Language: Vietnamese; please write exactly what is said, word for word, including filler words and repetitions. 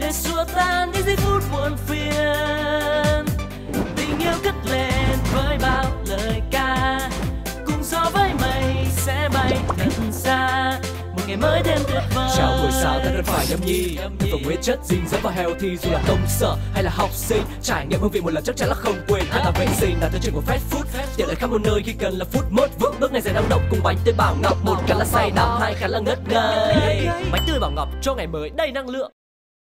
để xua tan những giây phút buồn phiền. Tình yêu cất lên với bao lời ca, cùng gió với mây sẽ bay thật xa, một ngày mới thêm tuyệt vời. Chào buổi sáng ta cần phải nhâm nhi, thực phẩm nguyên chất dinh dưỡng và healthy. Dù là công sở hay là học sinh, trải nghiệm hương vị một lần chắc chắn là không quên. Thật là vệ sinh là tới trường của fast food, tiện lợi khắp một nơi khi cần là food mode. Vững bước này dài năng động cùng bánh tươi Bảo Ngọc, một cắn là say đắm, hai cắn là ngất ngây. Bánh tươi Bảo Ngọc cho ngày mới đầy năng lượng.